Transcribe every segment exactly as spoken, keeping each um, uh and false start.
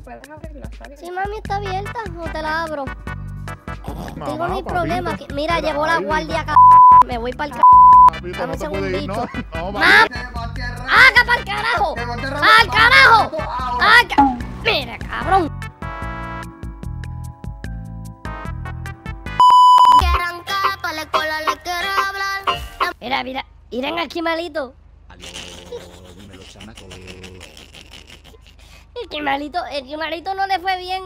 puedes abrirla, está bien. Sí, mami, está abierta, no te la abro. Mamá, Tengo mi papito. problema. Que, mira, Mira, llegó la ahí. guardia, c... Me voy para el c... Papito, Dame no un te puedes ir, no. segundito. No, ¡Ma! papito. ¡Haga para el carajo! ¡Al carajo! ¡Haga! Mira, cabrón. Mira, mira. Miren aquí, malito. Aló, dímelo, chamaco. El Kimalito, el Kimalito no le fue bien.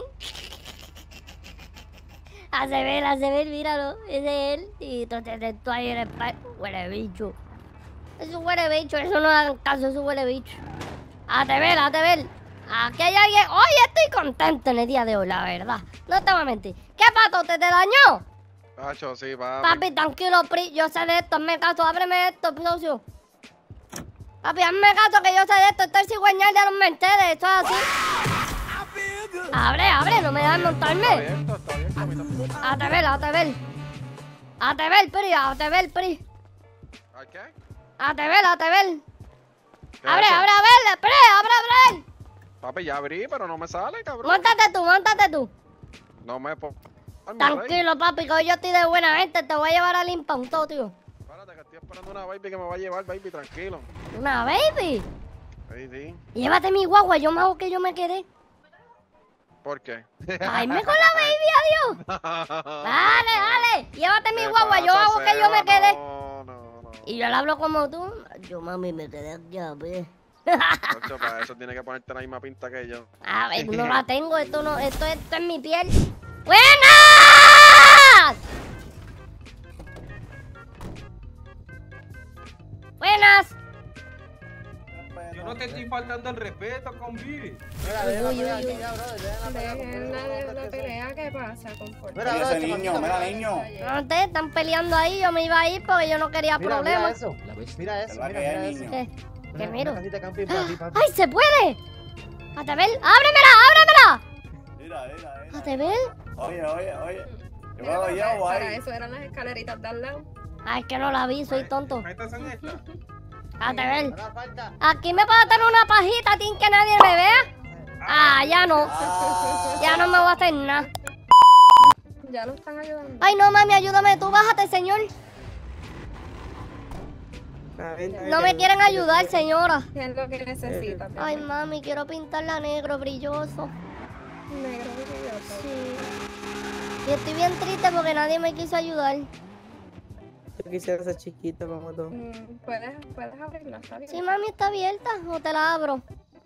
Hace ver, hace ver, míralo. Ese es él. Y tú tienes tú ahí en el pa... Huele bicho. Es un huele bicho, eso no hagan caso, es un huele bicho. Hazte ver, hazte ver. Aquí hay alguien. Hoy estoy contento en el día de hoy, la verdad. No te voy a mentir. ¿Qué pato? ¿Te te dañó? Pacho, sí, papi. Papi, tranquilo, Pri. Yo sé de esto, hazme caso. Ábreme esto, socio. Papi, hazme caso que yo sé de esto. Esto es el cigüeñal de los Mercedes. Esto es así. Abre, abre, no me dejes Está montarme. abierto, está abierto, mira. Hazte ver, hazte ver. Hazte ver, Pri, hazte ver, Pri. ¿A qué? Hazte ver, hazte ver. ¿Qué Abre, es eso? abre, abre, Pri, abre, abre. Papi, ya abrí, pero no me sale, cabrón. Móntate tú, móntate tú. No me puedo. Tranquilo, papi, que hoy yo estoy de buena gente. Te voy a llevar al impound, tío. Espérate, que estoy esperando una baby que me va a llevar, baby, tranquilo. Una baby. Sí, sí. Llévate mi guagua, yo me hago que yo me quedé. ¿Por qué? Ayme con la baby, adiós. Dale, dale. Llévate mi ¿Qué guagua, yo pasa, hago que yo me Seba? quedé. No, no, no. Y yo le hablo como tú. Yo, mami, me quedé aquí a ver. Pacho, para eso tiene que ponerte la misma pinta que yo. A ver, no la tengo. Esto no, esto, esto es mi piel. ¡Buenas! Buenas. Yo no te estoy faltando el respeto, convive. Mira, Uy, déjala uy, pelear uy, aquí uy. ya, brother. Déjala pelear. Dejen la, la, la pelea, ¿qué pasa? Comporta. Mira, Mira brother, ese niño, chamaquito, mira, mira niño. eso. No te están peleando ahí. Yo me iba a ir porque yo no quería Mira, mira problemas. eso. La ves. Mira eso, Te va a mira, caer, mira eso. niño. ¿Qué? ¿Qué Una- miro? Una casita de camping para ti, papi. ¡Ay, se puede! ¡Atebel! ¡Ábremela! ¡Ábremela! Mira, mira, mira. ¡Atebel! Oye, oye, oye. Yo me Mira, lo para, llevo para ahí. eso eran las escaleritas de al lado. Ay, que no la vi, soy tonto. Estas son estas. ¡Atebel! Ahora falta. Aquí me puedo tener una pajita sin que nadie me vea. Ah, ya no. Ah. Ya no me voy a hacer nada. Ya lo están ayudando. Ay, no, mami, ayúdame. Tú bájate, señor. No me quieren ayudar, señora. ¿Qué es lo que necesitas? Ay, mami, quiero pintarla negro, brilloso. Negro brilloso. Sí. Y estoy bien triste porque nadie me quiso ayudar. Yo quisiera ser chiquito como tú. Mm, ¿Puedes, puedes abrirla, está bien. Sí, mami, está abierta o te la abro.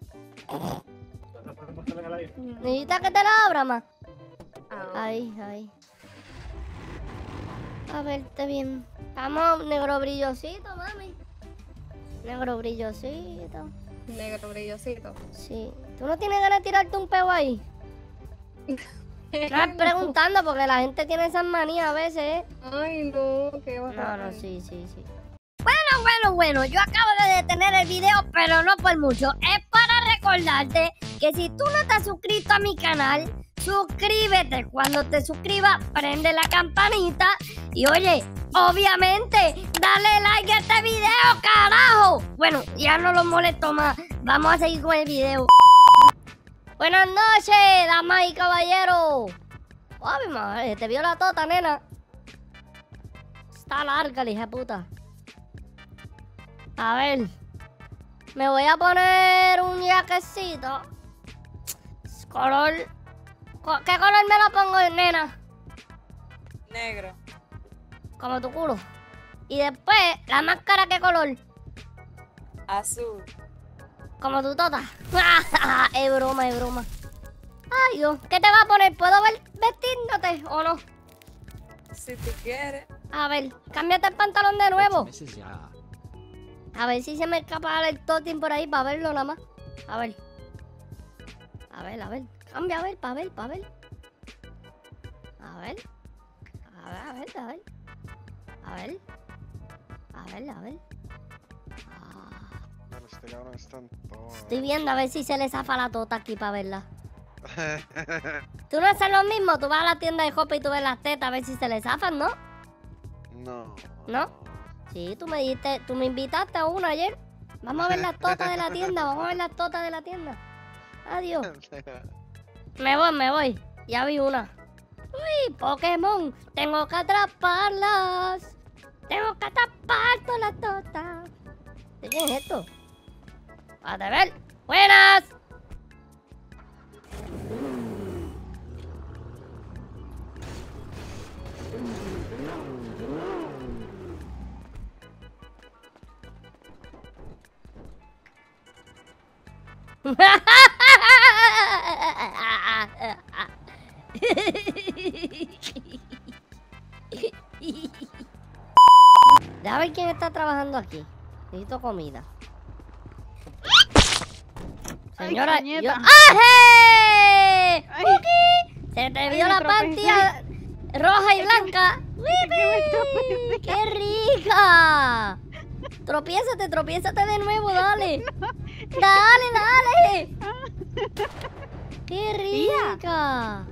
¿Necesitas que te la abra, ma? Ah, Ahí, ahí. A verte bien. Vamos, negro brillosito, mami. Negro brillosito. negro brillosito. Sí. ¿Tú no tienes ganas de tirarte un peo ahí? No es preguntando porque la gente tiene esas manías a veces, ¿eh? Ay, no, qué No, bajada. no, sí, sí, sí. Bueno, bueno, bueno, yo acabo de detener el video, pero no por mucho. Es para recordarte que si tú no te has suscrito a mi canal, suscríbete. Cuando te suscribas, prende la campanita. Y oye, obviamente, dale like a este video, carajo. Bueno, ya no los molesto más. Vamos a seguir con el video. Buenas noches, damas y caballeros. Ay, mi madre, te vio la tota, nena. Está larga, la hija de puta. A ver. Me voy a poner un jaquecito. Color. co- ¿Qué color me lo pongo, nena? Negro. Como tu culo. Y después, la máscara, ¿qué color? Azul. Como tu tota. Es broma, es broma. Ay, Dios. ¿Qué te vas a poner? ¿Puedo ver vestiéndote o no? Si tú quieres. A ver, cámbiate el pantalón de nuevo. Meses ya. A ver si se me escapa el totín por ahí para verlo nada más. A ver. A ver, a ver. Cambia, a ver, para ver, para ver. A ver. A ver, a ver, a ver. A ver. A ver, a ver. Ah, Pero este cabrón está en todo. estoy viendo a ver si se le zafa la tota aquí para verla. Tú no haces lo mismo, tú vas a la tienda de ropa y tú ves las tetas a ver si se le zafan, ¿no? No. ¿No? Sí, tú me dijiste, tú me invitaste a una ayer. Vamos a ver las totas de la tienda, vamos a ver las totas de la tienda. Adiós. Me voy, me voy. Ya vi una. Uy, Pokémon. Tengo que atraparlas. Tengo que atrapar todas las totas. ¿De quién es esto? A ver. Buenas. Déjame ver quién está trabajando aquí. Necesito comida. Señora, Ay, yo... puñeta. ¡Aje! Ay. ¡Cookie! Se te Ay, vio me la tropecé. pantilla roja y blanca. ¡Wipi! ¡Qué rica! Tropiézate, tropiézate de nuevo, dale. Dale, dale. ¡Qué rica!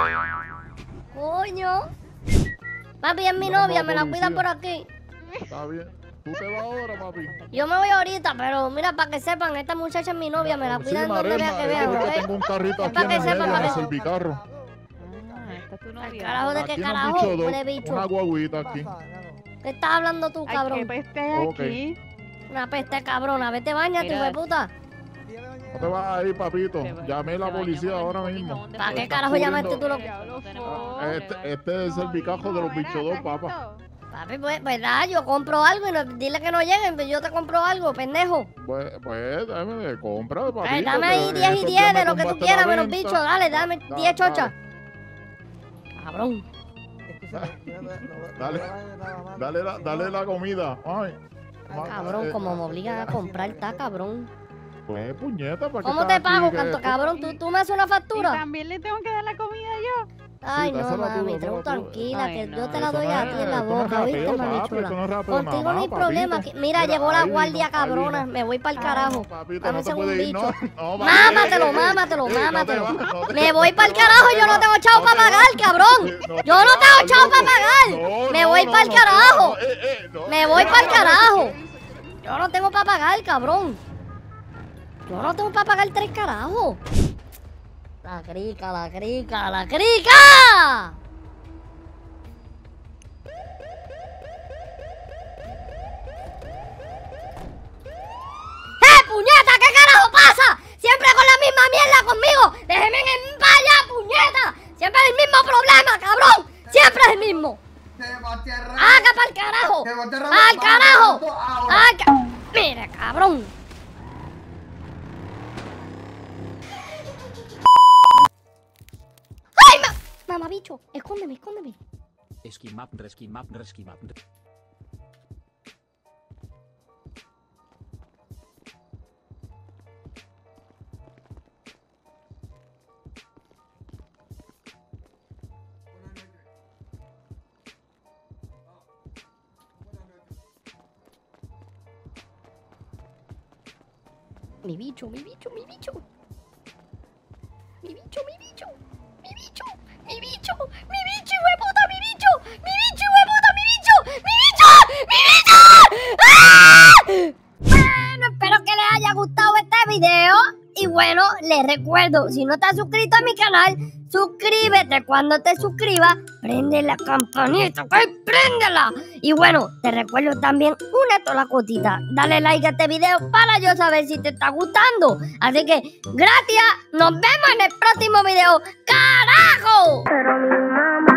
Coño. Papi, es mi Ya novia, va, me la cuidan policía. por aquí. Está bien. Tú te vas ahora, papi. Yo me voy ahorita, pero mira, para que sepan, esta muchacha es mi novia, me la Sí, cuidan donde Marema, vea que es vean, porque ¿ok? tengo un carrito Es aquí para en que el sepan, medio, en el ¿vale? servicarro. Ah, esta es tu Al novia. carajo de qué Aquí en el carajo, bicho dos, huele bicho. una guaguita aquí. ¿Qué estás hablando tú, Ay, qué cabrón? peste hay Ok. aquí. Una peste cabrona, vete bañate, hijo de Mira. puta. No te vas a ir, papito. Se va- Llamé a se la bañó policía con el ahora fucking mismo. jabón de ¿Para qué Florida. carajo llamaste tú lo que? Diablo, fo- Este, este es el servicajo de los bichos dos, papá. Papi, pues, verdad, yo compro algo y no, dile que no lleguen, pero yo te compro algo, pendejo. Pues, pues dame de compra, papito. Ay, dame ahí que diez y estos diez días de me lo que tú tumbaste quieras, la menos venta. bicho, dale, dame Da- diez chochas. dale. Cabrón. Dale, dale la, dale la comida. Ay. Ma- Cabrón, eh, como me obligan a comprar, está cabrón. Pues, puñeta, ¿para qué ¿Cómo estás te pago, aquí? canto Que- cabrón? ¿Tú, tú me haces una Y factura? también le tengo que dar la comida yo. Ay, Sí, no, dásela tú, mami, dásela tú tú. tranquila, Ay, que no. yo te la Eso doy no a es- ti en la eso no es boca, ¿viste, rapeo, mami papi, chula? eso no es rapeo de Contigo mamá, no hay papito. problema. aquí- Mira, Mira, llegó la ahí guardia vino, ahí cabrona, vino. me voy para el Ay, carajo. no, papito, Dame no un te puedes ir, segundito. no, no, papi, Mámatelo, eh, eh, mámatelo, eh, no te mámatelo. vas, no te- Me voy no para el te vas, carajo, yo no no tengo te chavo vas, para pagar, cabrón. no te Yo no vas, tengo chavo para loco. pagar. No, Me no, voy no, para el no, carajo. no, eh, eh, no. Me voy para el carajo. Yo no tengo para pagar, cabrón. Yo no tengo para pagar tres carajos. La crica, la crica, la crica. ¡Eh, puñeta! ¿Qué carajo pasa? Siempre con la misma mierda conmigo. Déjenme en paz ya, puñeta. Siempre es el mismo problema, cabrón. Siempre es el mismo. ¡Haga para el carajo! ¡Al carajo! ¡Al ca... Mire, cabrón. ¡Ay, ma... Mamá bicho! Escóndeme, escóndeme. Esquimap, resquimap, resquimap. Mi bicho, mi bicho, mi bicho. Mi bicho, mi bicho. Mi bicho, mi bicho, mi bicho, hijo de puta, mi bicho. Mi bicho, hijo de puta, mi bicho. Mi bicho, mi bicho. ¡Ah! Bueno, espero que les haya gustado este video. Y bueno, les recuerdo, si no estás suscrito a mi canal, suscríbete. Cuando te suscribas, prende la campanita, ¿ok? ¡Préndela! Y bueno, te recuerdo también una sola cosita. Dale like a este video para yo saber si te está gustando. Así que, gracias. Nos vemos en el próximo video. ¡Carajo! Pero mi mamá